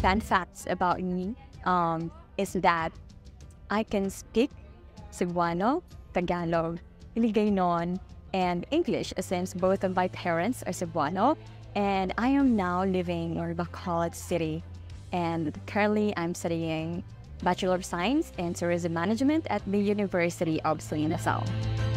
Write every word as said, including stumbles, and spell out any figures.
fun facts about me um, is that I can speak Cebuano, Tagalog, Hiligaynon, and English since both of my parents are Cebuano. And I am now living in BACOLOD City. And currently I'm studying Bachelor of Science in Tourism Management at the University of San Nasal.